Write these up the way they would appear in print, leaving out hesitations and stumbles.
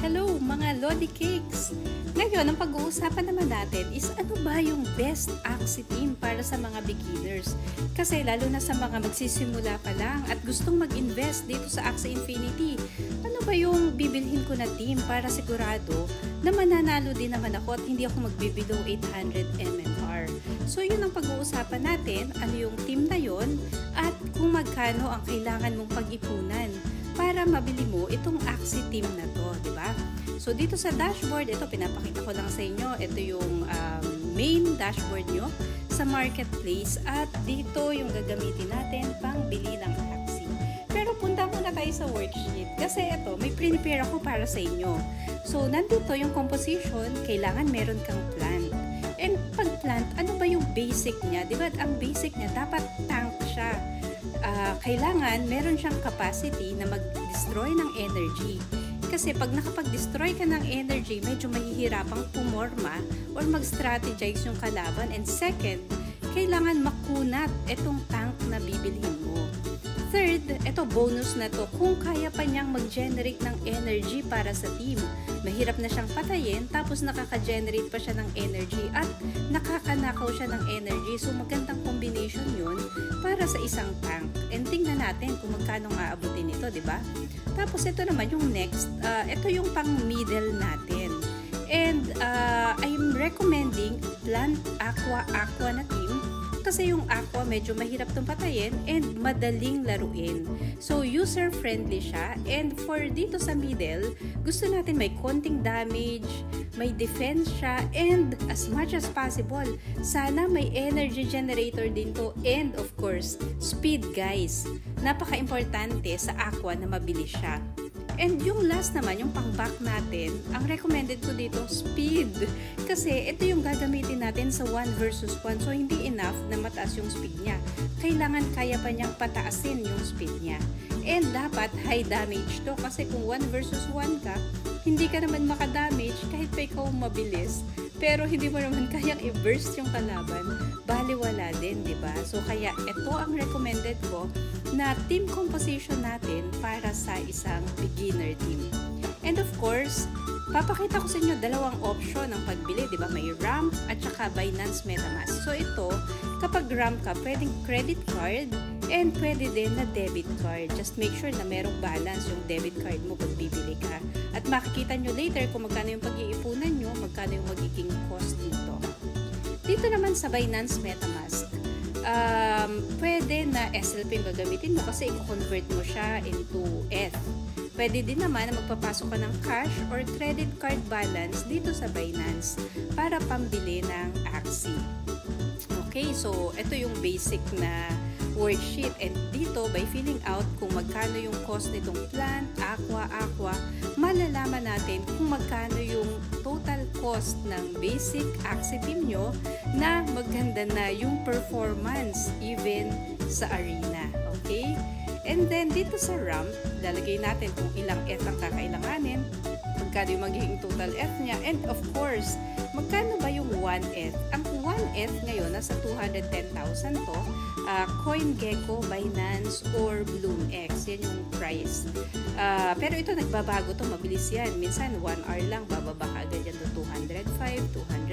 Hello mga Lodi Cakes! Ngayon, ang pag-uusapan naman natin is ano ba yung best Axie team para sa mga beginners? Kasi lalo na sa mga magsisimula pa lang at gustong mag-invest dito sa Axie Infinity, ano ba yung bibilhin ko na team para sigurado na mananalo din naman ako at hindi ako magbibilow 800 MMR? So yun ang pag-uusapan natin, ano yung team na yon at kung magkano ang kailangan mong pag-ipunan para mabili mo itong Axie team na to, di ba? So dito sa dashboard, ito pinapakita ko lang sa inyo, ito yung main dashboard nyo sa marketplace at dito yung gagamitin natin pang bili ng Axie. Pero punta muna tayo sa worksheet kasi ito, may prepare ako para sa inyo. So nandito yung composition, kailangan meron kang plant. And pag plant, ano ba yung basic niya? Di ba ang basic niya, dapat tank siya. Kailangan meron siyang capacity na mag-destroy ng energy. Kasi pag nakapag-destroy ka ng energy, medyo mahihirapang pumorma or mag-strategize yung kalaban. And second, kailangan makunat itong tank na bibilhin mo. Third, ito bonus na to, kung kaya pa niyang mag-generate ng energy para sa team. Mahirap na siyang patayin, tapos nakaka-generate pa siya ng energy at nakakanakaw siya ng energy. So magandang combination yun para sa isang tank. And tingnan natin kung magkano aabutin ito, di ba? Tapos ito naman yung next, ito yung pang middle natin. And I'm recommending Plant Aqua na team. Kasi yung Aqua medyo mahirap itong patayin and madaling laruin. So user-friendly siya, and for dito sa middle, gusto natin may konting damage, may defense siya, and as much as possible, sana may energy generator din to, and of course, speed guys. Napaka-importante sa Aqua na mabilis siya. And yung last naman, yung pang-back natin, ang recommended ko dito, speed. Kasi ito yung gagamitin natin sa 1 versus 1. So, hindi enough na mataas yung speed niya. Kailangan kaya pa niyang pataasin yung speed niya. And dapat high damage to. Kasi kung 1 versus 1 ka, hindi ka naman makadamage kahit pa ikaw mabilis. Pero hindi mo naman kayang i-burst yung kalaban. Baliwala din, di ba? So, kaya ito ang recommended ko na team composition natin para sa isang beginner team. And of course, papakita ko sa inyo dalawang option ng pagbili, di ba? May ramp at saka Binance MetaMask. So, ito, kapag ramp ka, pwedeng credit card and pwede din na debit card. Just make sure na merong balance yung debit card mo pag bibili ka. At makikita nyo later kung magkano yung pag-iipunan nyo, magkano yung magiging cost nito. Dito naman sa Binance MetaMask, pwede na SLP yung gagamitin mo kasi i-convert mo siya into ETH. Pwede din naman na magpapasok ka ng cash or credit card balance dito sa Binance para pambili ng Axie. Okay, so ito yung basic na worksheet, and dito by filling out kung magkano yung cost nitong plant, aqua, malalaman natin kung magkano yung total cost ng basic Axie team nyo na maganda na yung performance even sa arena. Okay? And then dito sa ramp, lalagay natin kung ilang ETH ang kakailanganin, magkano yung magiging total ETH niya, and of course, magkano ba yung 1 ETH? Ang 1 ETH ngayon, nasa 210,000 to, CoinGecko, Binance, or BloomX. Yan yung price. Pero ito nagbabago to, mabilis yan. Minsan 1 hour lang, bababa ka agad yan to 205,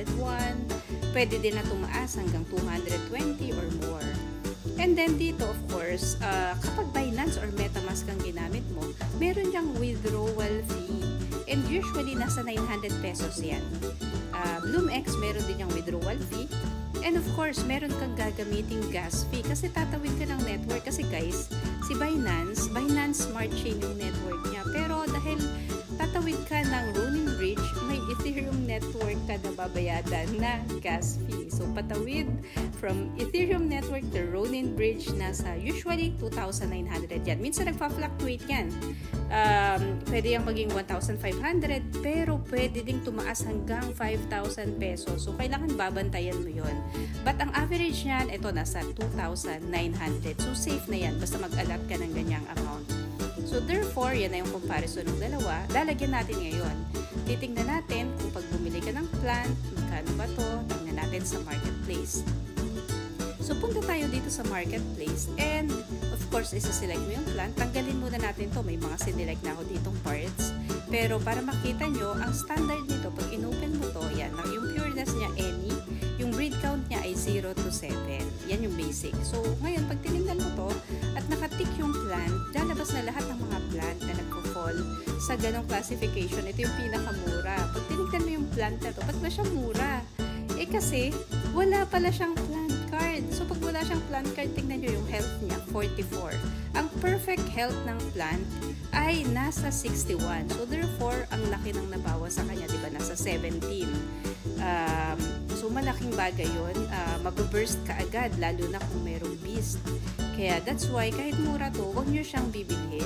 201. Pwede din na tumaas hanggang 220 or more. And then dito, of course, kapag Binance or MetaMask ang ginamit mo, meron diyang withdrawal fee. And usually, nasa 900 pesos yan. BloomX, meron din yung withdrawal fee. And of course, meron kang gagamiting gas fee kasi tatawid ka ng network. Kasi guys, si Binance Smart Chain yung network niya. Pero dahil tatawid ka ng Ronin Bridge, may Ethereum network ka na babayadan na gas fee. So, patawid from Ethereum network to Ronin Bridge, nasa usually 2,900 yan. Minsan nagpa-fluctuate yan. Pwede yung maging 1,500, pero pwede ding tumaas hanggang 5,000 pesos. So, kailangan babantayan mo yon. But ang average niyan, ito nasa 2,900. So, safe na yan. Basta mag-allot ka ng ganyang amount. So, therefore, yan na yung comparison ng dalawa. Lalagyan natin ngayon. Titingnan natin kung pag bumili ka ng plant, magkano ba to? Tingnan natin sa marketplace. So, punta tayo dito sa marketplace and of course, isa-select mo yung plant. Tanggalin muna natin to. May mga sinelect na ako ditong parts. Pero para makita nyo, ang standard nito, pag inopen mo to, yan, yung pureness niya, any, yung breed count niya ay 0 to 7. Yan yung basic. So, ngayon, pag tinignan mo to, at nakatick yung plant, lalabas na lahat ng mga plant na nagpo-fall sa ganong classification. Ito yung pinakamura. Pag tinignan mo yung plant na to, ba't ba siya mura? Eh kasi, wala pala siyang plant card. So, pag wala siyang plant card, tingnan nyo yung health niya, 44. Ang perfect health ng plant ay nasa 61. So, therefore, ang laki ng nabawa sa kanya, di ba? Nasa 17. So, malaking bagay yun. Mababurst ka agad, lalo na kung merong beast. Kaya, that's why, kahit mura to, huwag nyo siyang bibilhin.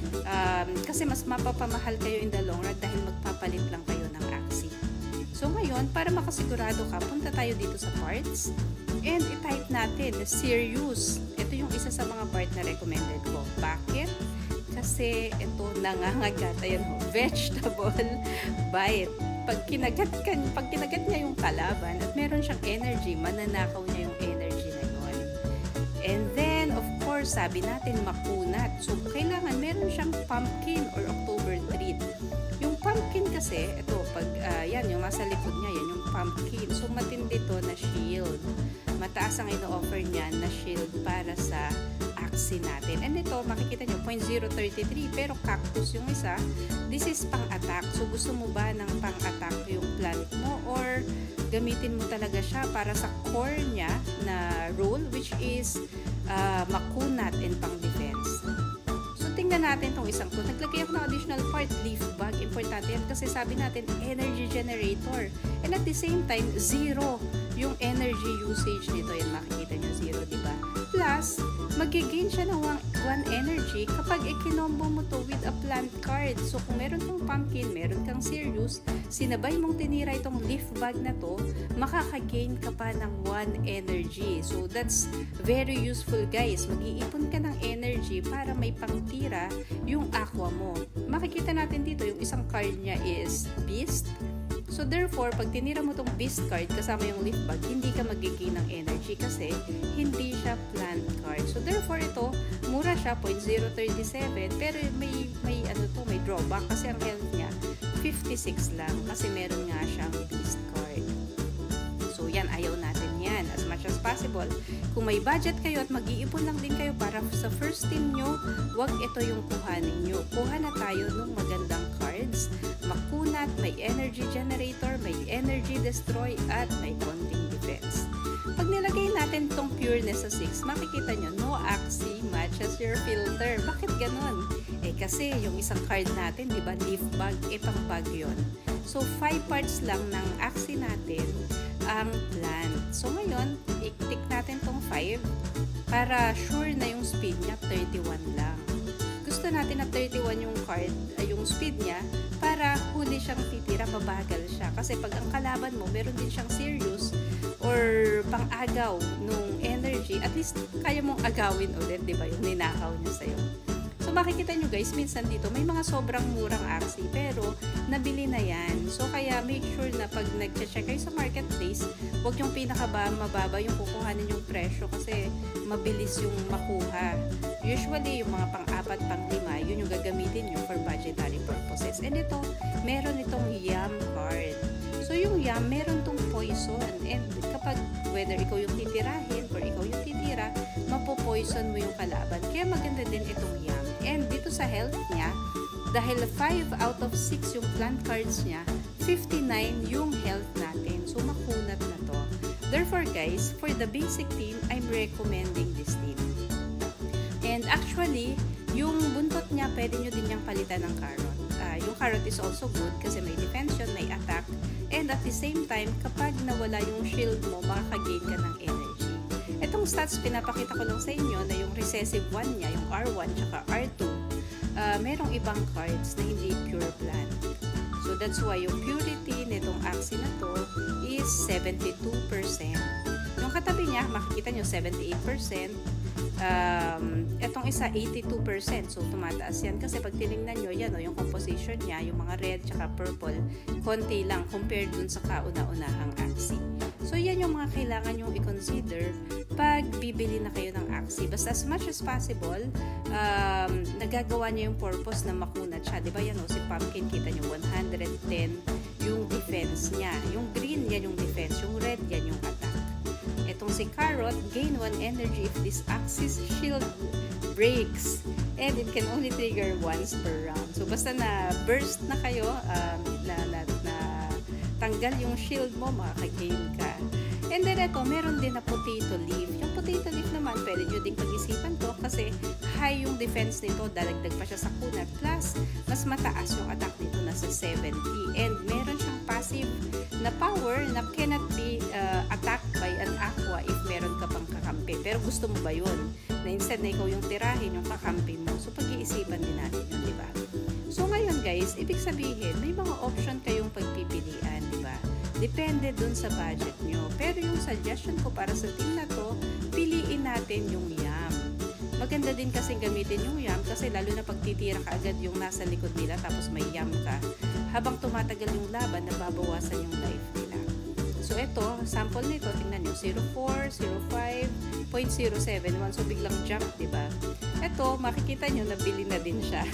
Kasi mas mapapamahal kayo in the long run dahil magpapalit lang kayo ng Axie. So, ngayon, para makasigurado ka, punta tayo dito sa parts. And i-type natin na serious. Ito yung isa sa mga part na recommended ko. Bakit? Kasi ito nangangagat. Ayan ho, vegetable bite. Pag kinagat niya yung kalaban at meron siyang energy, mananakaw niya yung energy na yun. And then, of course, sabi natin makunat. So, kailangan meron siyang pumpkin or October treat. Yung pumpkin kasi, ito, pag yan, yung nasa likod niya, yan yung pumpkin. So, matindi to na shield. Mataas ang ino-offer niya na shield para sa Axie natin. And ito, makikita nyo, 0.033, pero cactus yung isa. This is pang-attack. So, gusto mo ba ng pang-attack yung plant mo or gamitin mo talaga siya para sa core niya na role, which is makunat and pang-defense. Tingnan natin itong isang to. Naglagay ako ng additional part, leaf bag. Importante yan kasi sabi natin, energy generator. And at the same time, 0 yung energy usage nito. Yan, makikita nyo, 0, diba? Plus, mag-gain siya ng 1 energy kapag ikinombo mo to with a plant card. So, kung meron kang pumpkin, meron kang serious, sinabay mong tinira itong leaf bag na to, makaka-gain ka pa ng 1 energy. So, that's very useful, guys. Mag-iipon ka ng energy para may pangtira yung aqua mo. Makikita natin dito, yung isang card niya is Beast. So, therefore, pag tinira mo tong Beast card kasama yung leaf bag, hindi ka mag-gain ng energy kasi hindi siya plant card. So, therefore, ito, mura siya, 0.037, pero may drawback kasi ang health niya, 56 lang kasi meron nga siyang Beast card. So, yan, ayaw natin yan as much as possible. Kung may budget kayo at mag-iipon lang din kayo para sa first team nyo, wag ito yung kuhanin nyo. Kuha na tayo ng magandang cards, makunat, may energy generator, may energy destroy, at may konting defense. Pag nilagay natin itong pureness sa 6, makikita nyo, no Axie matches your filter. Bakit ganon? Eh kasi yung isang card natin, di ba, leaf bag, pang bag yun. So, 5 parts lang ng Axie natin ang plant. So, ngayon, i-tick natin tong 5 para sure na yung speed niya 31 lang. Gusto natin na 31 yung card, yung speed niya para huli siyang titira, mabagal siya. Kasi pag ang kalaban mo, meron din siyang serious or pang-agaw nung energy, at least kaya mong agawin ulit, di ba? Yung ninakaw niya sa'yo. So, makikita nyo guys, minsan dito, may mga sobrang murang Axie, pero nabili na yan. So, kaya make sure na pag nag-check kayo sa marketplace, huwag yung mababa yung kukuhanin yung presyo kasi mabilis yung makuha. Usually, yung mga pang-4, pang-5, yun yung gagamitin nyo for budgetary purposes. And ito, meron itong Yam card. So, yung Yam, meron tong poison. And kapag, whether ikaw yung titirahin or ikaw yung titira, mapopoison mo yung kalaban. Kaya maganda din itong Yam. And dito sa health niya, dahil 5 out of 6 yung plant cards niya, 59 yung health natin. So, makunat na to. Therefore, guys, for the basic team, I'm recommending this team. And actually, yung buntot niya, pwede nyo din niyang palitan ng carrot. Yung carrot is also good kasi may defense yun, may attack. And at the same time, kapag nawala yung shield mo, makaka-gain ka ng energy. Itong stats, pinapakita ko lang sa inyo na yung recessive 1 niya, yung R1 tsaka R2, merong ibang cards na hindi pure plant. So, that's why yung purity nitong Axie na to is 72%. Yung katabi niya, makikita nyo 78%. Etong isa 82%. So tumataas yan kasi pag tinignan nyo, yan o, yung composition niya, yung mga red tsaka purple, konti lang compared dun sa kauna-unahang Axie. So yan yung mga kailangan yung i-consider pag bibili na kayo ng Axie. Basta as much as possible, nagagawa niya yung purpose na makunat siya. Diba yan o, si Pumpkin, kita nyo 110 yung defense niya. Yung green, yan yung defense. Yung red, yan yung attack. Itong si Carrot, gain 1 energy if this Axie's shield breaks. And it can only trigger once per round. So, basta na burst na kayo, na tanggal yung shield mo, makaka-gain ka. And then ito, meron din na potato leaf. Yung potato leaf naman, pwede nyo ding pag-isipan to kasi high yung defense nito, dalagdag pa siya sa kunat. Plus, mas mataas yung attack nito, nasa 70. And meron siyang passive na power na cannot be attacked by an aqua if meron ka pang kakampi. Pero gusto mo ba yun? Na instead na ikaw yung tirahin, yung kakampi mo. So, pag-iisipan din natin yun, diba? So, ngayon guys, ibig sabihin, may mga option kayong pagpipilian, diba? Depende dun sa budget nyo. Pero yung suggestion ko para sa team na to, piliin natin yung YAM. Maganda din kasi gamitin yung YAM kasi lalo na pagtitira ka agad yung nasa likod nila tapos may YAM ka. Habang tumatagal yung laban, nababawasan yung life nila. So ito, sample nito, tingnan nyo, 04, 05, 0.071. So biglang jump, diba? Ito, makikita nyo, nabili na din siya.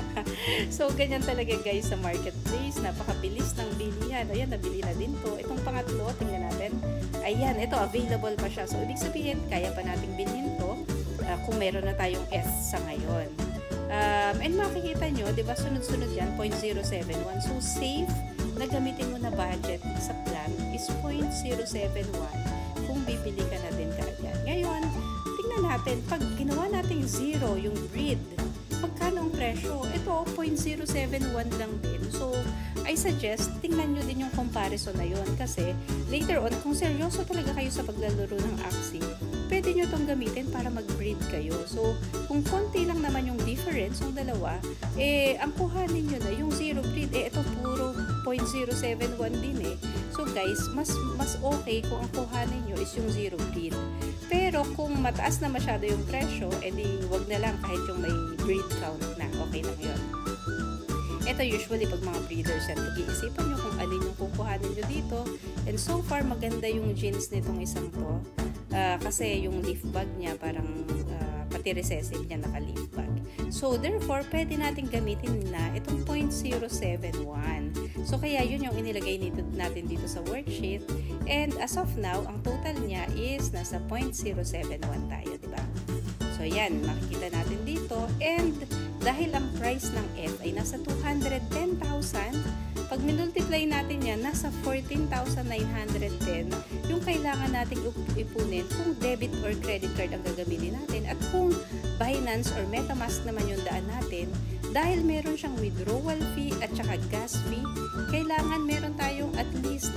So ganyan talaga guys sa marketplace. Napakabilis ng bilihan. Ayan, nabili na din to. Itong pangatlo, tingnan natin. Ayan, ito, available pa siya. So ibig sabihin, kaya pa nating bilhin to kung meron na tayong S sa ngayon. And makikita nyo, diba, sunod-sunod yan, 0.071. So safe na gamitin mo na budget sa plan is 0.071 kung bibili ka na din kaagad. Ngayon, tingnan natin, pag ginawa nating 0 yung breed, magkano ang presyo? Ito, 0.071 lang din. So, I suggest, tingnan nyo din yung comparison na yun kasi later on, kung seryoso talaga kayo sa paglalaro ng Axie, pwede nyo itong gamitin para mag-breed kayo. So, kung konti lang naman yung difference ng dalawa, ang kuhanin nyo na yung 0 breed, ito puro 0.071 din eh. So guys, mas okay kung ang kuhanin nyo is yung 0 breed. Pero kung mataas na masyado yung presyo, edi wag na lang kahit yung may breed count na. Okay lang yun. Ito usually pag mga breeders yan, pag-iisipan nyo kung alin yung kukuhanin nyo dito. And so far, maganda yung jeans nitong isang to. Kasi yung leaf bag niya parang pati recessive niya naka-leaf bag. So, therefore, pwede natin gamitin na itong 0.071. So, kaya yun yung inilagay natin dito sa worksheet. And as of now, ang total niya is nasa 0.071 tayo, diba? So, yan, makikita natin dito. And dahil ang price ng F ay nasa 210,000, pag minultiply natin yan, nasa 14,910 yung kailangan nating ipunin kung debit or credit card ang gagamitin natin. At kung Binance or MetaMask naman yung daan natin, dahil meron siyang withdrawal fee at saka gas fee, kailangan meron tayong at least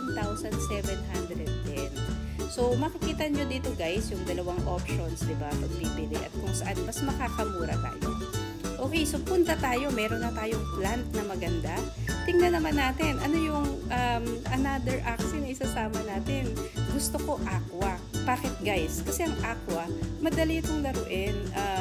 18,710. So, makikita nyo dito guys, yung dalawang options, diba, pag bibili at kung saan mas makakamura tayo. Okay, so punta tayo. Meron na tayong plant na maganda. Tingnan naman natin, ano yung another Axie na isasama natin. Gusto ko aqua. Bakit guys? Kasi ang aqua, madali itong laruin.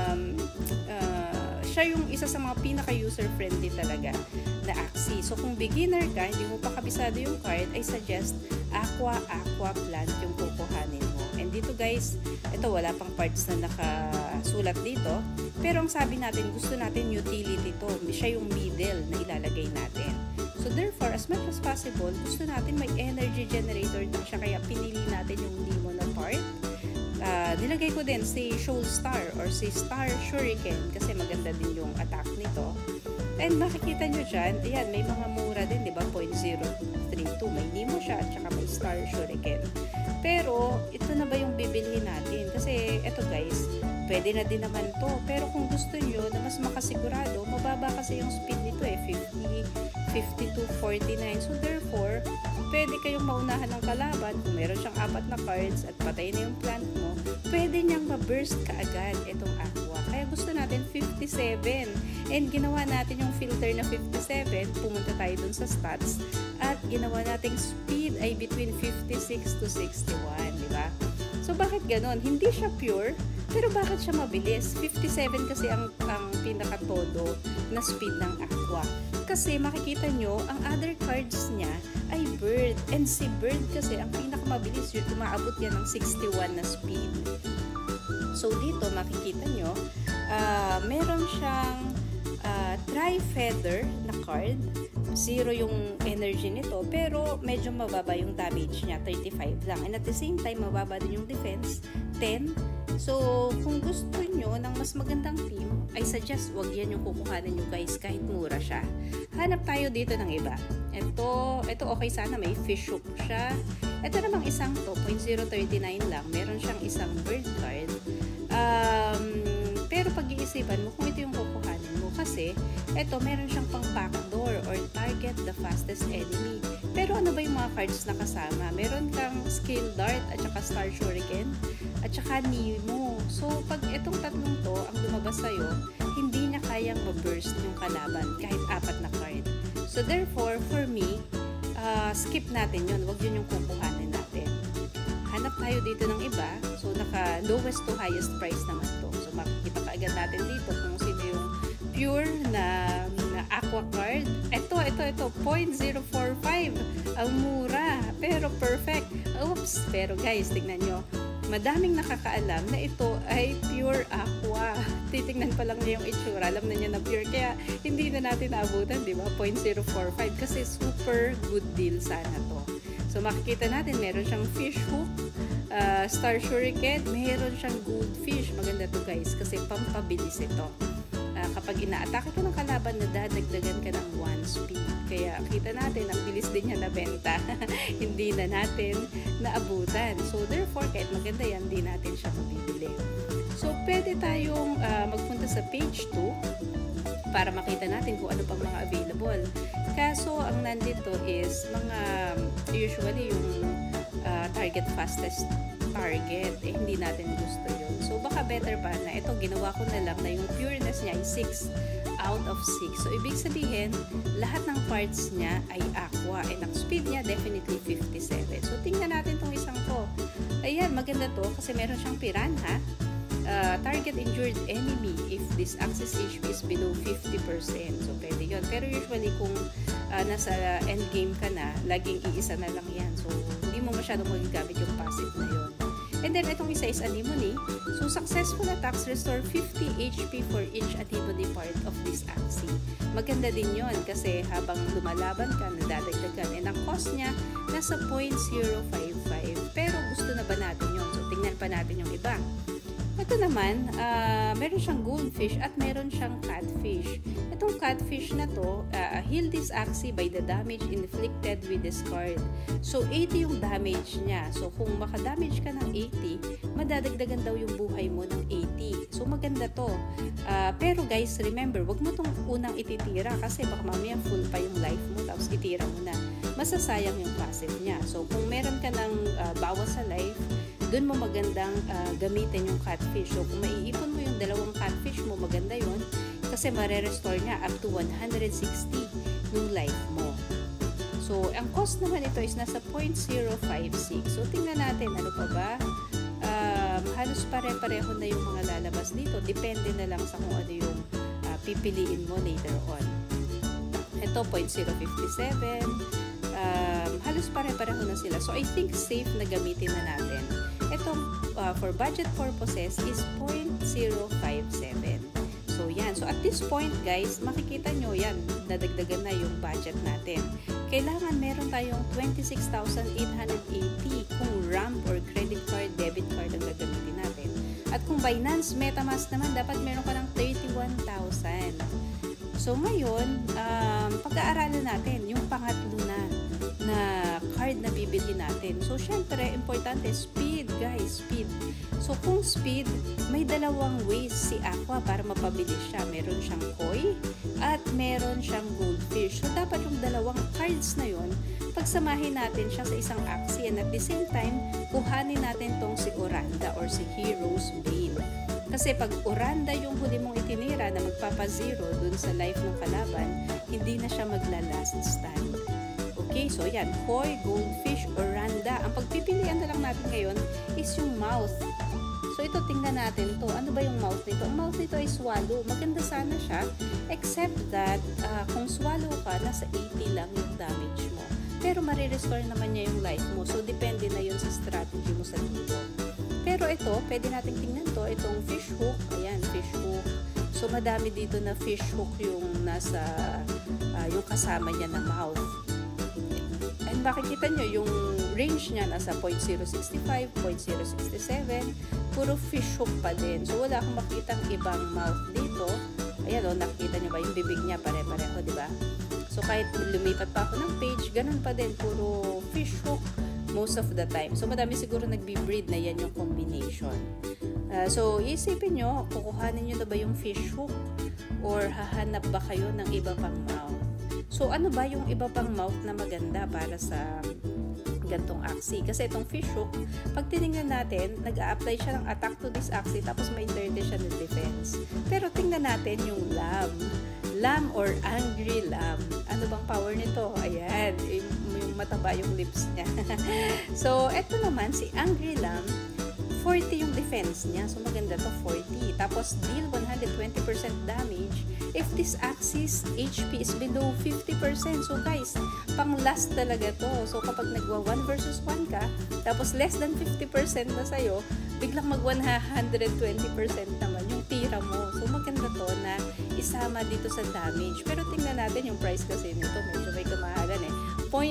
Siya yung isa sa mga pinaka-user-friendly talaga na Axie. So, kung beginner ka, hindi mo pa kabisado yung card, I suggest aqua plant yung kukuhanin mo. And dito guys, ito wala pang parts na nakasulat dito. Pero ang sabi natin, gusto natin utility to. Siya yung middle na ilalagay natin. So therefore, as much as possible, gusto natin may energy generator din siya. Kaya pinili natin yung Nemo na part. Nilagay ko din si Shoal Star or si Star Shuriken kasi maganda din yung attack nito. And makikita nyo dyan, ayan, may mga mura din, di ba? 0.032. May Nemo siya at saka may Star Shuriken. Pero, ito na ba yung bibilhin natin? Kasi, ito guys, pwede na din naman to. Pero kung gusto nyo na mas makasigurado, mababa kasi yung speed nito eh, 50 to 49. So, therefore, pwede kayong maunahan ng kalaban kung meron siyang 4 na cards at patay na yung plant mo, pwede niyang ma-burst kaagad itong aqua. Kaya gusto natin 57. And ginawa natin yung filter na 57, pumunta tayo dun sa stats, at ginawa nating speed ay between 56 to 61, di ba? So, bakit ganon? Hindi siya pure, pero bakit siya mabilis? 57 kasi ang pinaka-todo na speed ng Aqua. Kasi makikita nyo, ang other cards niya ay Bird. And si Bird kasi, ang pinakamabilis yun, umaabot yan ng 61 na speed. So, dito makikita nyo, meron siyang Tri-Feather na card. 0 yung energy nito, pero medyo mababa yung damage niya, 35 lang. And at the same time, mababa din yung defense, 10. So, kung gusto nyo ng mas magandang team, I suggest wag yan yung kukuhanin nyo guys, kahit mura siya. Hanap tayo dito ng iba. Ito okay sana, may fish hook siya. Ito namang isang to, 0.039 lang. Meron siyang isang bird card. Pero pag-iisipan mo kung ito yung kukuhanin mo, kasi ito meron siyang pang backdoor or target the fastest enemy. Pero ano ba yung mga cards na kasama? Meron kang Scale Dart at saka Star Shuriken at saka Nemo. So pag itong tatlong to ang lumabas sa'yo, hindi niya kayang ma-burst yung kalaban kahit 4 na card. So therefore, for me, skip natin yun. Huwag yun yung kukuhanin natin. Hanap tayo dito ng iba. So naka lowest to highest price naman to. So makikita kaagad natin dito kung sino yung pure na Aqua card. Ito, 0.045. Ang mura, pero perfect. Oops! Pero guys, tignan nyo. Madaming nakakaalam na ito ay pure Aqua. Titignan pa lang niya yung itsura. Alam na niya na pure. Kaya hindi na natin naabutan, di ba? 0.045. Kasi super good deal sana to. So makikita natin, meron siyang fish hook, Star Shuriken, meron siyang goldfish. Maganda to guys, kasi pampabilis ito. Kapag ina-atake ka ng kalaban, nadadagdagan ka ng 1 speed. Kaya kita natin, ang bilis din niya nabenta. Hindi na natin naabutan. So therefore, kahit maganda yan, hindi natin siya mabibili. So pwede tayong magpunta sa page 2 para makita natin kung ano pang mga available. Kaso, ang nandito is mga, usually yung target fastest target, hindi natin gusto yun. So, baka better pa na ito, ginawa ko na lang na yung pureness niya ay 6 out of 6. So, ibig sabihin, lahat ng parts niya ay Aqua. And ang speed niya, definitely 57. So, tingnan natin tong isang to. Ayan, maganda to kasi meron siyang Piranha. Target injured enemy if this access HP is below 50%. So, pwede yun. Pero usually, kung nasa endgame ka na, laging iisa na lang yan. So, hindi mo masyadong magagamit yung passive na yun. And then, itong isa is Anemone. So, successful attacks restore 50 HP for each Anemone part of this axis. Maganda din yon kasi habang lumalaban ka, nadadagdagan. And ang cost niya, nasa 0.055. Pero gusto na ba natin yun? So, tingnan pa natin yung iba. Ito naman, meron siyang goldfish at meron siyang catfish. Itong catfish na to, heal this axis by the damage inflicted with this card. So, 80 yung damage niya. So, kung makadamage ka ng 80, madadagdagan daw yung buhay mo ng 80. So, maganda to. Pero guys, remember, wag mo tong unang ititira kasi baka mamaya full pa yung life mo tapos itira mo na. Masasayang yung passive niya. So, kung meron ka ng bawas sa life, doon mo magandang gamitin yung catfish. So, kung maiipon mo yung dalawang catfish mo, maganda yun. Kasi mare-restore niya up to 160 yung life mo. So, ang cost naman ito is nasa 0.056. So, tingnan natin, ano pa ba? Halos pare-pareho na yung mga lalabas dito. Depende na lang sa kung ano yung pipiliin mo later on. Ito, 0.057. Halos pare-pareho na sila. So, I think safe na gamitin na natin. Itong for budget purposes is 0.057. So, yan. So, at this point, guys, makikita nyo yan. Nadagdagan na yung budget natin. Kailangan meron tayong 26,880 kung RAM or credit card, debit card ang gagamitin natin. At kung Binance, MetaMask naman, dapat meron ka ng 31,000. So, ngayon, pag-aaralan natin yung pangatlo na card na bibili natin. So, syempre, importante, speed, guys, speed. So, kung speed, may dalawang ways si Aqua para mapabilis siya. Meron siyang koi at meron siyang goldfish. So, dapat yung dalawang cards na yon pagsamahin natin siya sa isang axis and at the same time, kuhanin natin tong si Oranda or si Hero's Bane. Kasi pag Oranda yung huli mong itinira na magpapa-zero dun sa life ng kalaban, hindi na siya magla-last stand. Okay? Okay, so yan, koi, goldfish, oranda. Ang pagpipilian na lang natin ngayon is yung mouth. So ito, tingnan natin to. Ano ba yung mouth nito? Ang mouth nito ay swallow. Maganda sana siya, except that kung swallow ka, nasa 80 lang yung damage mo. Pero marirestore naman niya yung life mo. So depende na yun sa strategy mo sa dito. Pero ito, pwede natin tingnan to. Itong fish hook. Ayan, fish hook. So madami dito na fish hook yung nasa, yung kasama niya na mouth. And makikita nyo, yung range niya nasa 0.065, 0.067, puro fish hook pa din. So, wala akong makitang ibang mouth dito. Ayan o, nakikita nyo ba yung bibig niya, pare-pareho, di ba? So, kahit lumipat pa ako ng page, ganun pa din, puro fish hook most of the time. So, madami siguro nagbi-breed na yan yung combination. So, isipin nyo, kukuhanin nyo na ba yung fish hook or hahanap ba kayo ng iba pang mouth? So, ano ba yung iba pang mouth na maganda para sa gantong axis? Kasi itong fish hook, pag tinignan natin, nag-a-apply siya ng attack to this axis, tapos may 30 siya ng defense. Pero tingnan natin yung lamb. Lamb or angry lamb. Ano bang power nito? Ayan, yung mataba yung lips niya. So, eto naman, si angry lamb, 40 yung defense niya. So, maganda to, 40. Tapos, deal 120% damage if this axis HP is below 50%. So, guys, pang last talaga to. So, kapag nagwa 1 versus 1 ka, tapos less than 50% na sa'yo, biglang mag 120% naman yung tira mo. So, maganda to na isama dito sa damage. Pero tingnan natin yung price kasi nito. Medyo may kamahalan eh.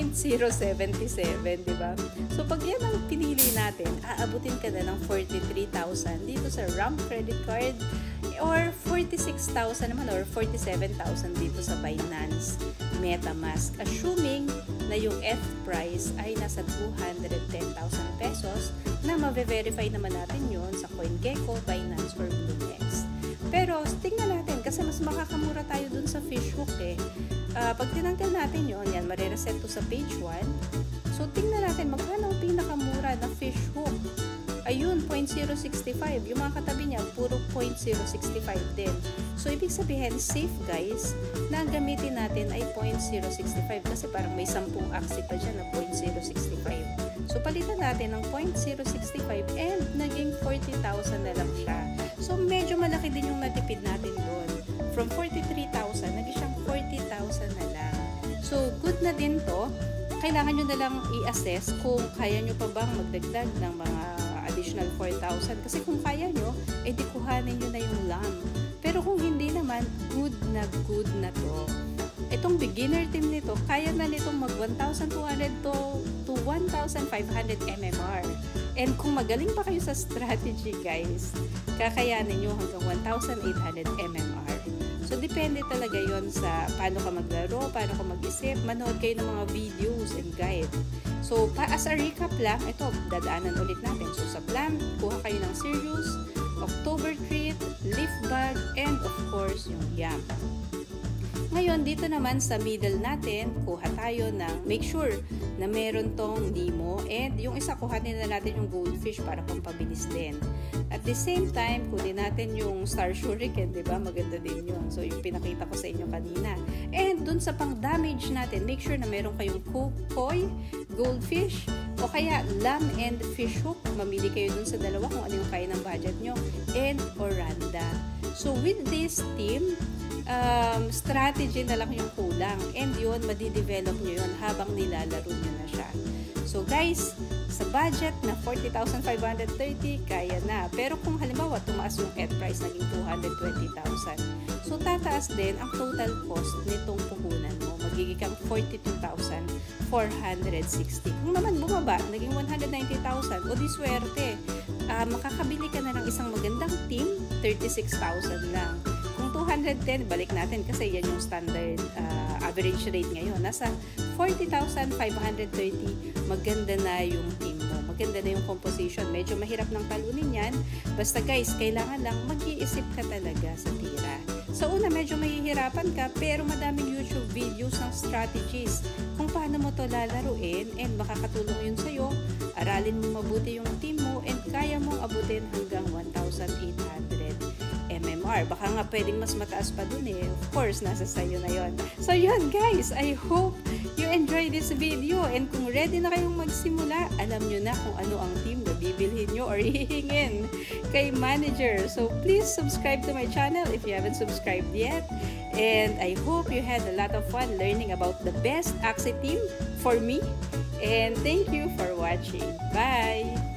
0.077, diba? So, pag yan ang pinili natin, aabutin ka na ng 43,000 dito sa RAM credit card or 46,000 naman or 47,000 dito sa Binance MetaMask. Assuming na yung F price ay nasa 210,000 pesos na ma-verify naman natin yun sa CoinGecko, Binance, or BlueX. Pero, tingnan natin kasi mas makakamura tayo dun sa fishhook eh. Pag tinanggal natin yun, yan, marireset to sa page 1. So, tingnan natin magkano ang pinakamura na fishhook. Ayun, 0.065. Yung mga katabi niya, puro 0.065 din. So, ibig sabihin, safe guys, na ang gamitin natin ay 0.065 kasi parang may 10 axis pa dyan na 0.065. So, palitan natin ng 0.065 and naging 40,000 na lang siya. So, medyo malaki din yung natipid natin doon. From 43,000, naging siyang 40,000 na lang. So, good na din to. Kailangan nyo na lang i-assess kung kaya nyo pa bang magdagdag ng mga additional 4,000. Kasi kung kaya nyo, edi kuhanin nyo na yung lamb. Pero kung hindi naman, good na to. Itong beginner team nito, kaya na nitong mag 1,200 to 1,500 MMR. And kung magaling pa kayo sa strategy guys, kakayanin nyo hanggang 1,800 MMR. So, depende talaga yon sa paano ka maglaro, paano ka mag-isip, manood kayo ng mga videos and guide. So, as a recap lang, ito, dadaanan ulit natin. So, sa plan, kuha kayo ng Sirius, October Treat, Leaf Bag, and of course, yung Yam. Ngayon, dito naman sa middle natin, kuha tayo ng make sure na meron tong Nemo and yung isa kuhanin na natin yung goldfish para pampabilis din. At the same time, kunin natin yung Star Shuriken, diba? Maganda din yun. So, yung pinakita ko sa inyo kanina. And dun sa pang-damage natin, make sure na meron kayong koi, goldfish, o kaya lamb and fish hook. Mamili kayo dun sa dalawa kung ano yung kaya ng budget nyo. And oranda. So, with this team, strategy na lang yung kulang. And yun, madidevelop nyo yun habang nilalaro nyo na siya. So guys, sa budget na 40,530, kaya na. Pero kung halimbawa, tumaas yung ETH price, naging 220,000. So tataas din ang total cost nitong puhunan mo. Magiging kang 42,460. Kung naman bumaba, naging 190,000. O di swerte, makakabili ka na ng isang magandang team, 36,000 lang. 210, balik natin kasi yan yung standard average rate ngayon. Nasa 40,530, maganda na yung team mo. Maganda na yung composition. Medyo mahirap ng talunin yan. Basta guys, kailangan lang mag-iisip ka talaga sa tira. Sa una, medyo mahihirapan ka, pero madaming YouTube videos ng strategies kung paano mo to lalaruin and makakatulong yun sa'yo. Aralin mo mabuti yung team mo and kaya mong abutin hanggang 1,800 MMR. Baka nga pwedeng mas mataas pa dun eh. Of course, nasa sayo na yon. So yun guys, I hope you enjoy this video. And kung ready na kayong magsimula, alam nyo na kung ano ang team na bibilhin nyo or hihingin kay manager. So please subscribe to my channel if you haven't subscribed yet. And I hope you had a lot of fun learning about the best Axi team for me. And thank you for watching. Bye!